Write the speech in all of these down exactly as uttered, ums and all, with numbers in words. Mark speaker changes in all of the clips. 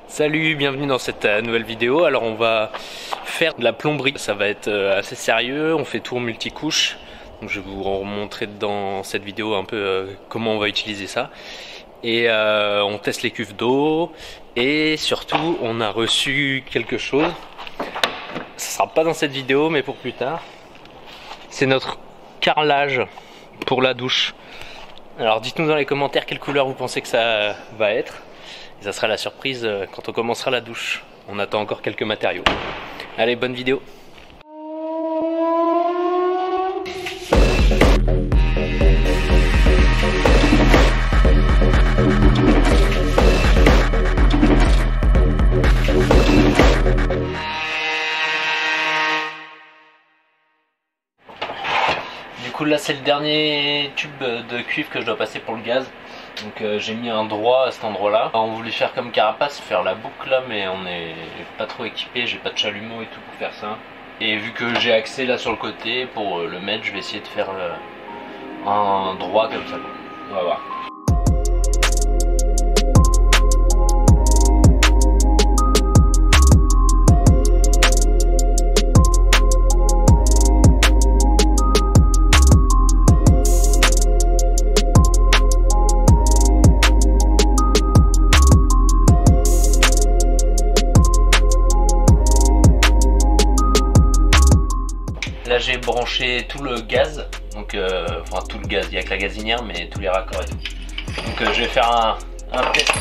Speaker 1: Salut, bienvenue dans cette euh, nouvelle vidéo. Alors on va faire de la plomberie, ça va être euh, assez sérieux, on fait tour multicouche. Donc je vais vous montrer dans cette vidéo un peu euh, comment on va utiliser ça. Et euh, on teste les cuves d'eau et surtout on a reçu quelque chose. Ça sera pas dans cette vidéo mais pour plus tard. C'est notre carrelage pour la douche. Alors dites-nous dans les commentaires quelle couleur vous pensez que ça va être. Et ça sera la surprise quand on commencera la douche. On attend encore quelques matériaux. Allez, bonne vidéo. Du coup là c'est le dernier tube de cuivre que je dois passer pour le gaz. Donc euh, j'ai mis un droit à cet endroit là. On voulait faire comme Carapace, faire la boucle là, mais on n'est pas trop équipé, j'ai pas de chalumeau et tout pour faire ça. Et vu que j'ai accès là sur le côté pour euh, le mettre, je vais essayer de faire euh, un droit comme ça. On va voir. Là j'ai branché tout le gaz, donc euh, enfin tout le gaz, il n'y a que la gazinière mais tous les raccords et tout. Donc euh, je vais faire un, un test.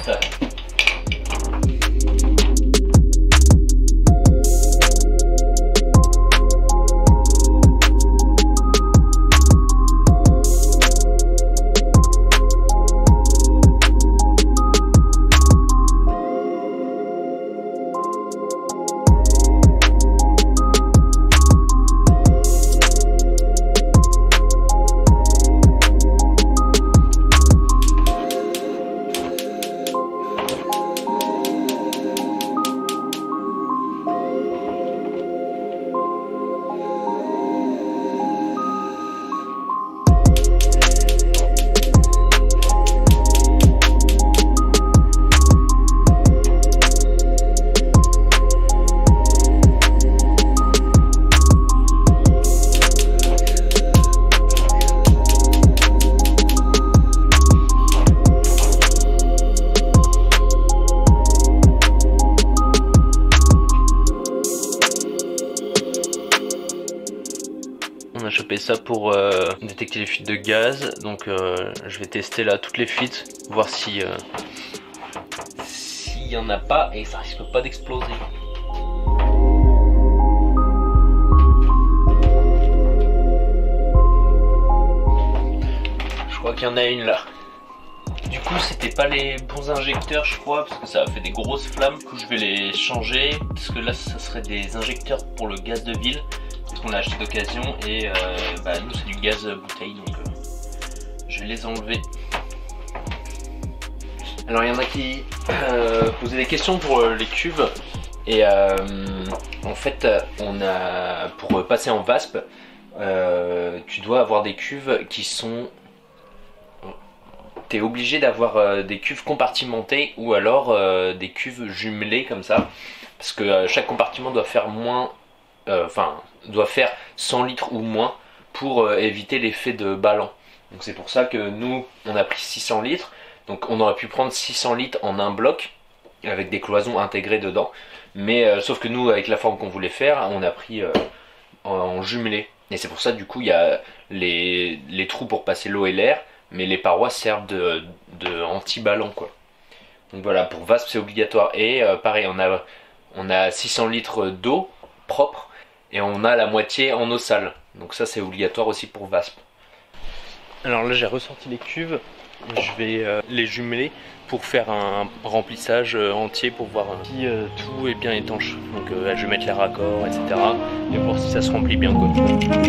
Speaker 1: On a chopé ça pour euh, détecter les fuites de gaz, donc euh, je vais tester là toutes les fuites, voir si euh, s'il y en a pas et ça risque pas d'exploser. Je crois qu'il y en a une là. Du coup c'était pas les bons injecteurs je crois, parce que ça a fait des grosses flammes. Du coup je vais les changer, parce que là ça serait des injecteurs pour le gaz de ville qu'on a acheté d'occasion et euh, bah, nous c'est du gaz bouteille, donc euh, je vais les enlever. Alors il y en a qui euh, posaient des questions pour euh, les cuves et euh, en fait on a pour passer en V A S P euh, tu dois avoir des cuves qui sont, t'es obligé d'avoir euh, des cuves compartimentées ou alors euh, des cuves jumelées comme ça, parce que euh, chaque compartiment doit faire moins enfin euh, doit faire cent litres ou moins pour euh, éviter l'effet de ballon. Donc c'est pour ça que nous on a pris six cents litres, donc on aurait pu prendre six cents litres en un bloc avec des cloisons intégrées dedans, mais euh, sauf que nous avec la forme qu'on voulait faire on a pris euh, en, en jumelé, et c'est pour ça du coup il y a les, les trous pour passer l'eau et l'air, mais les parois servent de, de anti-ballon quoi. Donc voilà, pour V A S P c'est obligatoire. Et euh, pareil on a, on a six cents litres d'eau propre et on a la moitié en eau sale, donc ça c'est obligatoire aussi pour V A S P. Alors là j'ai ressorti les cuves, je vais euh, les jumeler pour faire un remplissage euh, entier pour voir euh, si euh, tout est bien étanche. Donc euh, je vais mettre les raccords etc et voir si ça se remplit bien quoi.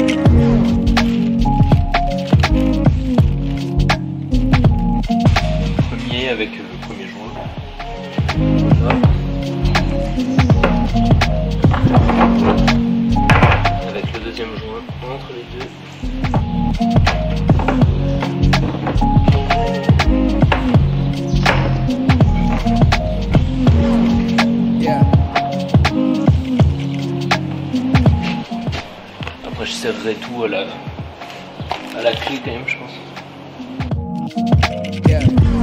Speaker 1: Premier avec euh, le premier joint. Voilà. entre les deux. serrerai tout à la, à la clé quand même, je pense.
Speaker 2: Yeah.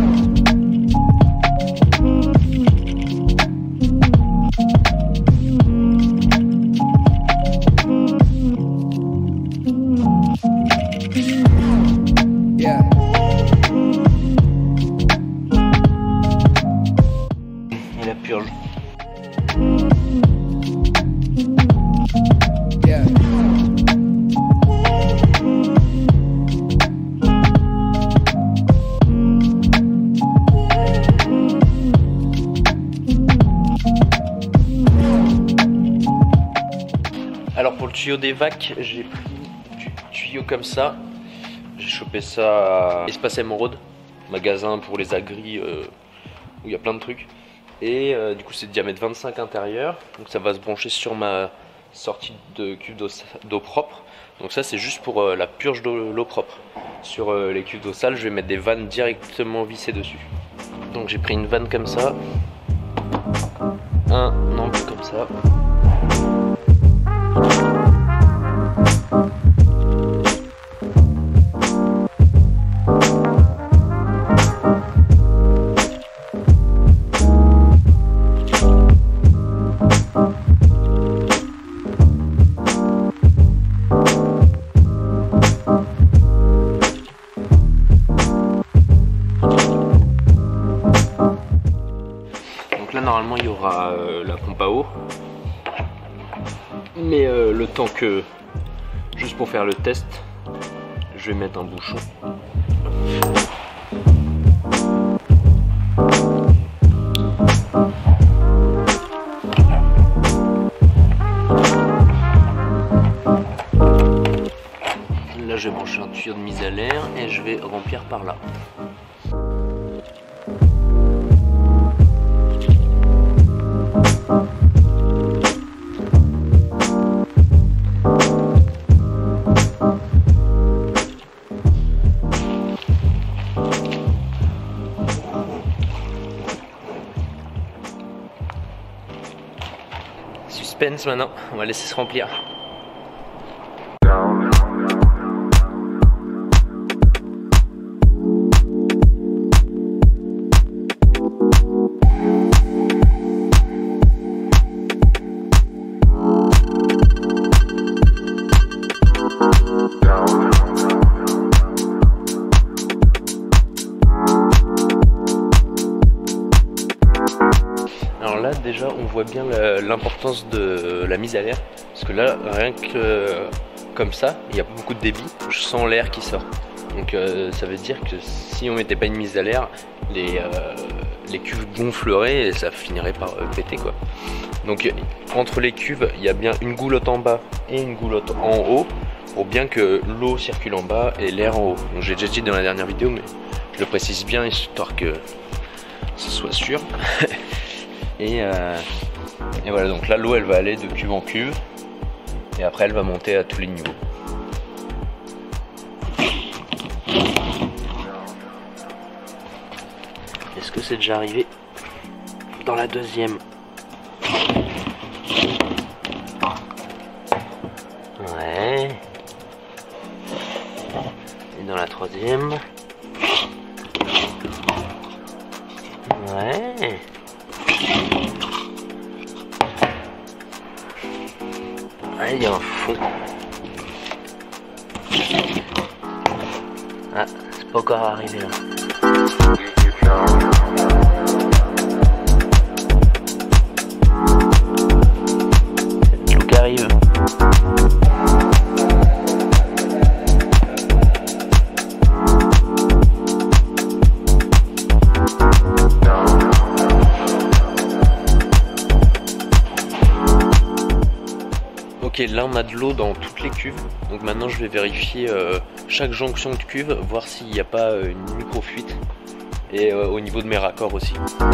Speaker 1: Et la purge.
Speaker 2: Yeah.
Speaker 1: Alors pour le tuyau des vacs, j'ai pris du tuyau comme ça. J'ai chopé ça à Espace Émeraude, magasin pour les agris euh, où il y a plein de trucs. Et euh, du coup c'est de diamètre vingt-cinq intérieur, donc ça va se brancher sur ma sortie de cuve d'eau propre. Donc ça c'est juste pour euh, la purge de l'eau propre. Sur euh, les cuves d'eau sale, je vais mettre des vannes directement vissées dessus. Donc j'ai pris une vanne comme ça, un angle comme ça. Normalement il y aura euh, la pompe à eau, mais euh, le temps que, juste pour faire le test, je vais mettre un bouchon. Là je vais brancher un tuyau de mise à l'air et je vais remplir par là. Suspense maintenant, on va laisser se remplir. Alors là déjà on voit bien l'importance de la mise à l'air, parce que là rien que euh, comme ça il n'y a pas beaucoup de débit, je sens l'air qui sort. Donc euh, ça veut dire que si on mettait pas une mise à l'air, les, euh, les cuves gonfleraient et ça finirait par euh, péter quoi. Donc entre les cuves il y a bien une goulotte en bas et une goulotte en haut pour bien que l'eau circule en bas et l'air en haut. Donc j'ai déjà dit dans la dernière vidéo mais je le précise bien histoire que ce soit sûr. Et, euh, et voilà, donc là l'eau elle va aller de cuve en cuve et après elle va monter à tous les niveaux. Est-ce que c'est déjà arrivé dans la deuxième? Ouais. Et dans la troisième? Ouais. Ah, il y a un fond. Ah, c'est pas encore arrivé là. C'est l'eau qui arrive. Ok, là on a de l'eau dans toutes les cuves, donc maintenant je vais vérifier euh, chaque jonction de cuve, voir s'il n'y a pas euh, une micro-fuite, et euh, au niveau de mes raccords aussi.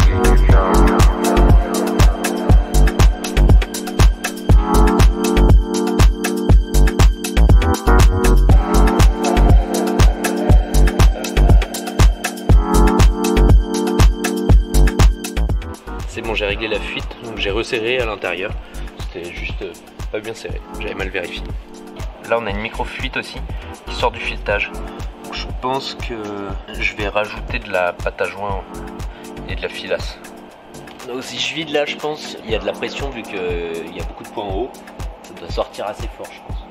Speaker 1: C'est bon, j'ai réglé la fuite, donc j'ai resserré à l'intérieur, c'était juste... Euh, pas bien serré, j'avais mal vérifié. là on a une micro-fuite aussi qui sort du filetage. Donc, je pense que je vais rajouter de la pâte à joint et de la filasse. Donc si je vide là, je pense il y a de la pression vu qu'il y a beaucoup de points en haut. Ça doit sortir assez fort, je pense.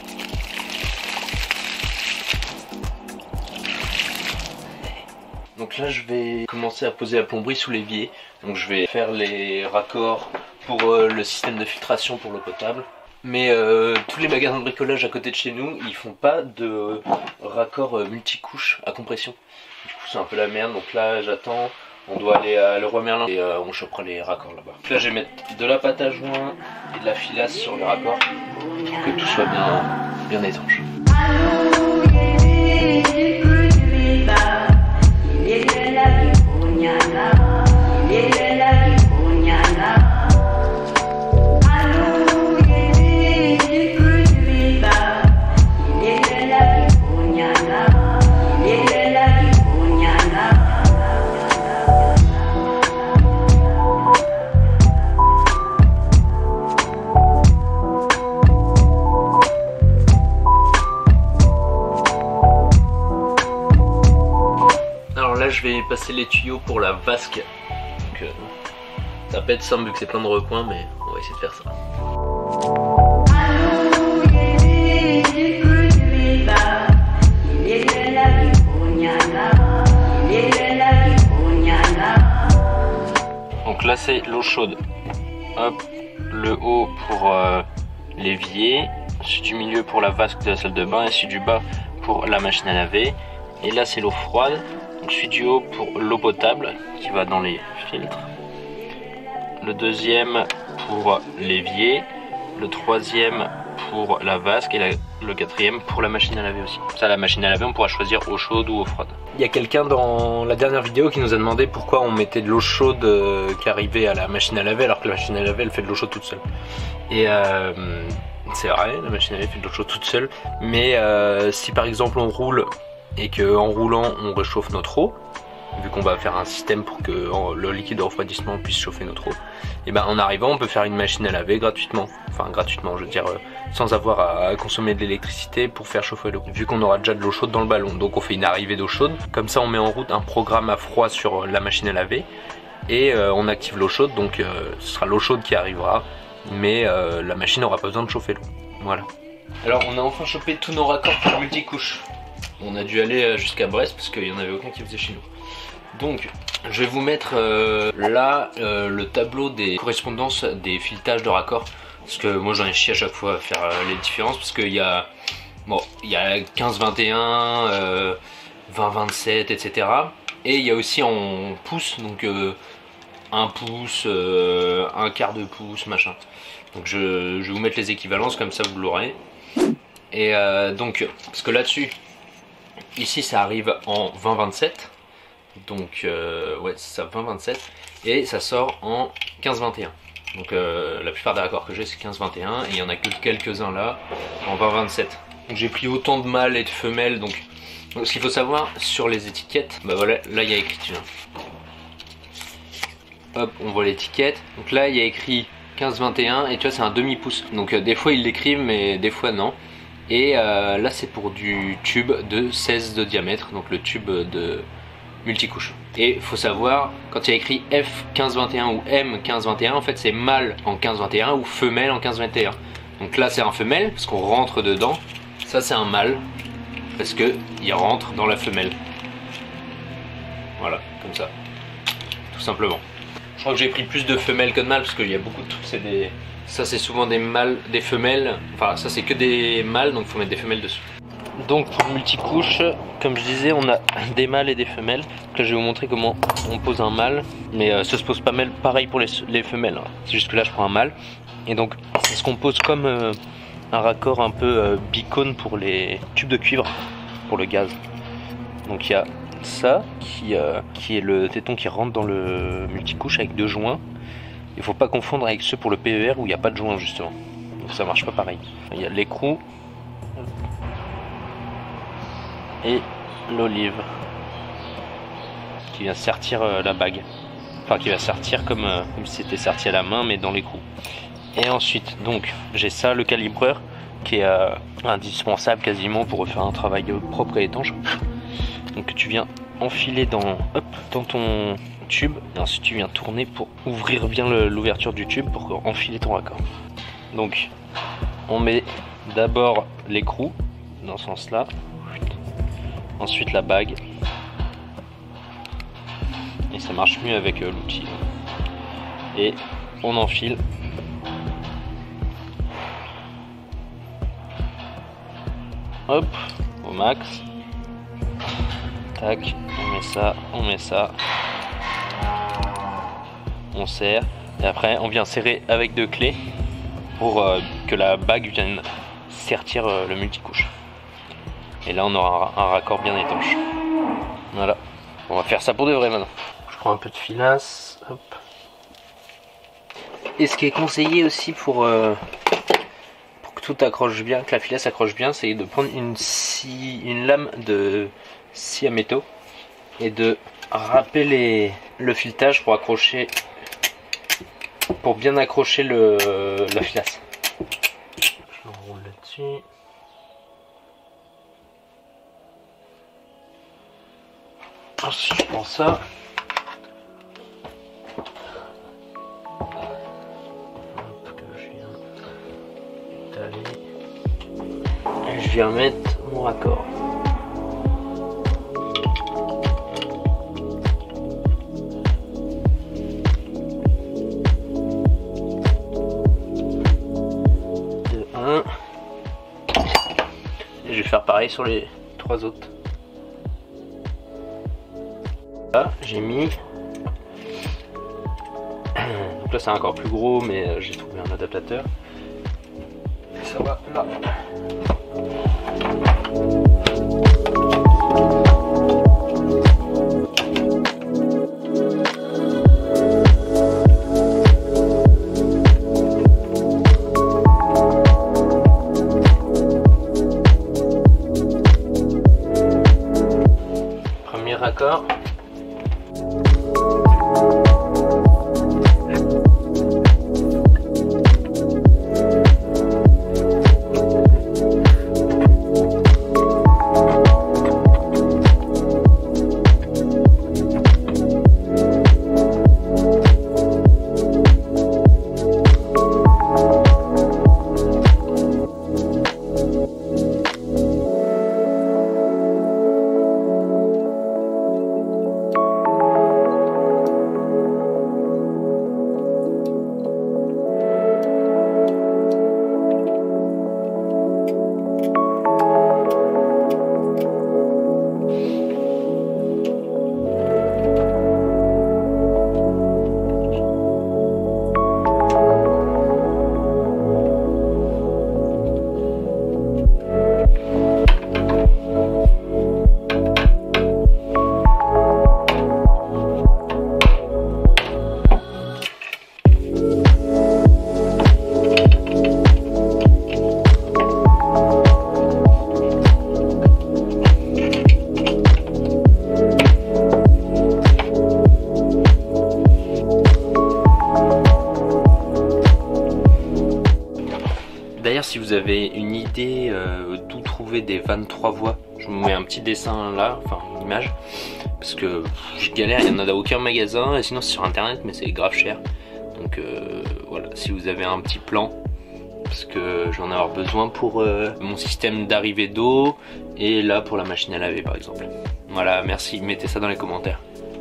Speaker 1: Donc là je vais commencer à poser la plomberie sous l'évier. Donc je vais faire les raccords pour euh, le système de filtration pour l'eau potable. Mais euh, tous les magasins de bricolage à côté de chez nous, ils font pas de raccords euh, multicouches à compression. Du coup c'est un peu la merde, donc là j'attends. On doit aller à Leroy Merlin et euh, on chopera les raccords là-bas. Là je vais mettre de la pâte à joint et de la filasse sur les raccords pour que tout soit bien, bien étanche. Je vais passer les tuyaux pour la vasque. Donc, euh, ça peut être simple vu que c'est plein de recoins, mais on va essayer de faire ça. Donc là c'est l'eau chaude. Hop, le haut pour euh, l'évier, celui du milieu pour la vasque de la salle de bain et celui du bas pour la machine à laver. Et là c'est l'eau froide. Donc celui du haut pour l'eau potable qui va dans les filtres. Le deuxième pour l'évier. Le troisième pour la vasque et la, le quatrième pour la machine à laver aussi. Ça, la machine à laver, on pourra choisir eau chaude ou eau froide. Il y a quelqu'un dans la dernière vidéo qui nous a demandé pourquoi on mettait de l'eau chaude euh, qui arrivait à la machine à laver alors que la machine à laver elle fait de l'eau chaude toute seule. Et euh, c'est vrai, la machine à laver fait de l'eau chaude toute seule. Mais euh, si par exemple on roule et qu'en roulant on réchauffe notre eau, vu qu'on va faire un système pour que le liquide de refroidissement puisse chauffer notre eau, et ben en arrivant on peut faire une machine à laver gratuitement, enfin gratuitement je veux dire euh, sans avoir à, à consommer de l'électricité pour faire chauffer l'eau, vu qu'on aura déjà de l'eau chaude dans le ballon. Donc on fait une arrivée d'eau chaude, comme ça on met en route un programme à froid sur la machine à laver et euh, on active l'eau chaude, donc euh, ce sera l'eau chaude qui arrivera, mais euh, la machine n'aura pas besoin de chauffer l'eau. Voilà. Alors on a enfin chopé tous nos raccords pour multicouche. On a dû aller jusqu'à Brest parce qu'il n'y en avait aucun qui faisait chez nous. Donc je vais vous mettre euh, là euh, le tableau des correspondances des filetages de raccords, parce que moi j'en ai chié à chaque fois à faire euh, les différences, parce qu'il y a bon, il y a quinze vingt et un, euh, vingt vingt-sept, et cetera. Et il y a aussi en pouces, donc euh, un pouce, euh, un quart de pouce, machin. Donc je, je vais vous mettre les équivalences, comme ça vous l'aurez. Et euh, donc, parce que là-dessus, ici ça arrive en vingt vingt-sept. Donc euh, ouais c'est ça, vingt vingt-sept, et ça sort en quinze vingt et un. Donc euh, la plupart des raccords que j'ai c'est quinze vingt et un, et il y en a que quelques-uns là en vingt vingt-sept. Donc j'ai pris autant de mâles et de femelles. Donc, donc ce qu'il faut savoir sur les étiquettes, bah voilà, là il y a écrit, tu vois. Hop, on voit l'étiquette. Donc là il y a écrit quinze vingt et un, et tu vois c'est un demi pouce. Donc euh, des fois ils l'écrivent mais des fois non. Et euh, là c'est pour du tube de seize de diamètre, donc le tube de multicouche. Et il faut savoir, quand il y a écrit F quinze vingt et un ou M quinze vingt et un, en fait c'est mâle en quinze vingt et un ou femelle en quinze vingt et un. Donc là c'est un femelle parce qu'on rentre dedans. Ça c'est un mâle parce que il rentre dans la femelle. Voilà, comme ça, tout simplement. Je crois que j'ai pris plus de femelles que de mâles parce qu'il y a beaucoup de trucs, c'est des... Ça c'est souvent des mâles, des femelles. Enfin ça c'est que des mâles, donc il faut mettre des femelles dessus. Donc pour le multicouche, comme je disais, on a des mâles et des femelles. Donc là je vais vous montrer comment on pose un mâle, mais euh, ça se pose pas mal pareil pour les, les femelles, hein. C'est juste que là je prends un mâle, et donc c'est ce qu'on pose comme euh, un raccord un peu euh, bicône pour les tubes de cuivre pour le gaz. Donc il y a ça qui, euh, qui est le téton qui rentre dans le multicouche avec deux joints. Il faut pas confondre avec ceux pour le P E R où il n'y a pas de joint justement, donc ça marche pas pareil. Il y a l'écrou et l'olive qui vient sertir euh, la bague, enfin qui va sertir comme, euh, comme si c'était serti à la main mais dans l'écrou. Et ensuite donc j'ai ça, le calibreur, qui est euh, indispensable quasiment pour faire un travail propre et étanche. Donc tu viens enfiler dans, hop, dans ton tube et ensuite tu viens tourner pour ouvrir bien l'ouverture du tube pour enfiler ton raccord. Donc on met d'abord l'écrou dans ce sens là, ensuite la bague, et ça marche mieux avec euh, l'outil, et on enfile. Hop, au max. Tac, on met ça, on met ça. On serre. Et après, on vient serrer avec deux clés pour euh, que la bague vienne sertir euh, le multicouche. Et là, on aura un, un raccord bien étanche. Voilà. On va faire ça pour de vrai maintenant. Je prends un peu de filasse. Hop. Et ce qui est conseillé aussi pour... Euh, tout accroche bien, que la filasse accroche bien, c'est de prendre une, scie, une lame de scie à métaux et de râper les, le filetage pour accrocher, pour bien accrocher le, la filasse. Je roule là-dessus. Ensuite je prends ça. Et je viens mettre mon raccord. De un. Et je vais faire pareil sur les trois autres. Là, j'ai mis. Donc là c'est encore plus gros, mais j'ai trouvé un adaptateur. Ça va là. Premier raccord. D'ailleurs, si vous avez une idée euh, d'où trouver des vingt-trois voix, je vous mets un petit dessin là, enfin une image, parce que je galère, il n'y en a dans aucun magasin, et sinon c'est sur internet, mais c'est grave cher. Donc euh, voilà, si vous avez un petit plan, parce que je vais en avoir besoin pour euh, mon système d'arrivée d'eau, et là pour la machine à laver par exemple. Voilà, merci, mettez ça dans les commentaires.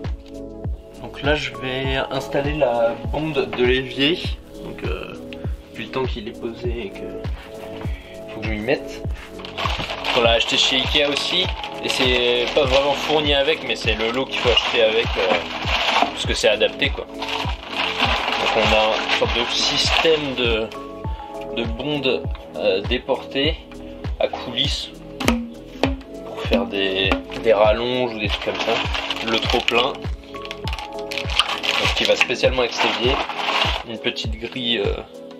Speaker 1: Donc là je vais installer la bonde de l'évier. Donc euh, depuis le temps qu'il est posé et que faut que je m'y mette. On l'a acheté chez Ikea aussi, et c'est pas vraiment fourni avec, mais c'est le lot qu'il faut acheter avec, euh, parce que c'est adapté quoi. Donc on a une sorte de système de, de bonde euh, déportée à coulisses pour faire des, des rallonges ou des trucs comme ça. Le trop plein, donc qui va spécialement avec cet évier. Une petite grille euh,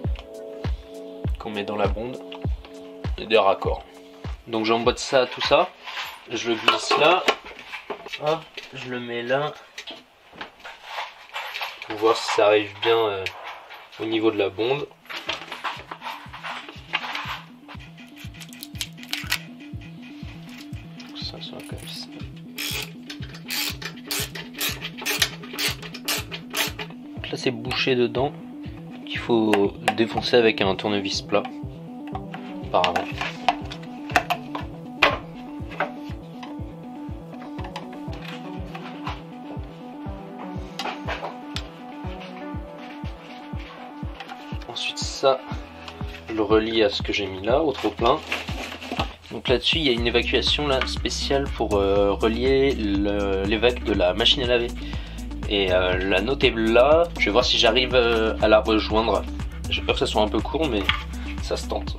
Speaker 1: qu'on met dans la bonde et des raccords. Donc j'emboîte ça, tout ça, je le glisse là, hop, je le mets là pour voir si ça arrive bien euh, au niveau de la bonde. assez bouché dedans qu'il faut défoncer avec un tournevis plat apparemment. Ensuite ça, je le relie à ce que j'ai mis là, au trop plein. Donc là-dessus, il y a une évacuation là, spéciale pour euh, relier le, les vagues de la machine à laver. Et euh, la note est là, je vais voir si j'arrive euh, à la rejoindre. J'ai peur que ça soit un peu court, mais ça se tente.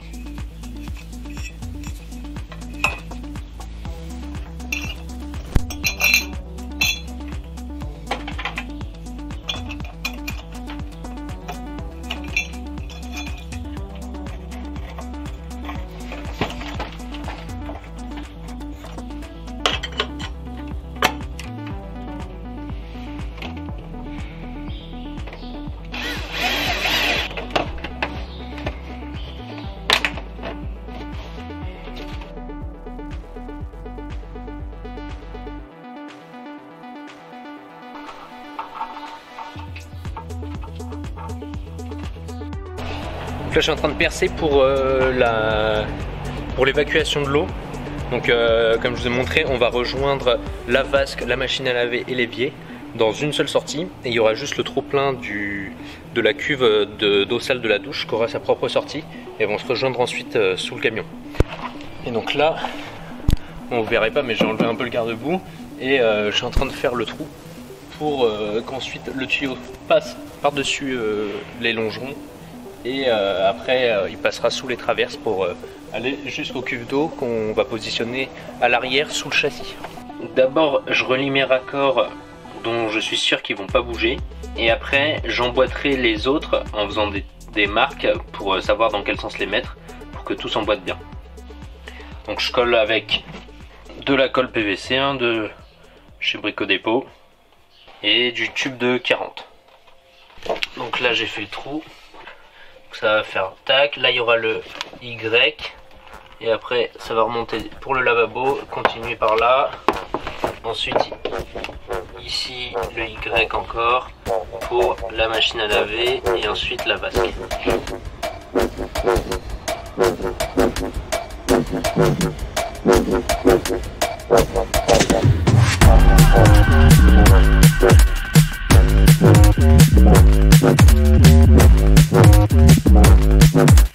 Speaker 1: Donc là je suis en train de percer pour euh, la pour l'évacuation de l'eau. Donc euh, comme je vous ai montré, on va rejoindre la vasque, la machine à laver et l'évier dans une seule sortie. Et il y aura juste le trop plein du, de la cuve d'eau sale de la douche qui aura sa propre sortie. Et vont se rejoindre ensuite euh, sous le camion. Et donc là, bon, vous verrez pas mais j'ai enlevé un peu le garde-boue. Et euh, je suis en train de faire le trou pour euh, qu'ensuite le tuyau passe par-dessus euh, les longerons. Et euh, après euh, il passera sous les traverses pour euh, aller jusqu'aux cuves d'eau qu'on va positionner à l'arrière sous le châssis. D'abord je relie mes raccords dont je suis sûr qu'ils vont pas bouger et après j'emboîterai les autres en faisant des, des marques pour euh, savoir dans quel sens les mettre pour que tout s'emboîte bien. Donc je colle avec de la colle P V C hein, de chez Brico Dépôt et du tube de quarante. Donc là j'ai fait le trou. Ça va faire tac, là il y aura le Y et après ça va remonter pour le lavabo, continuer par là, ensuite ici le Y encore pour la machine à laver et ensuite la vasque. We'll be right back.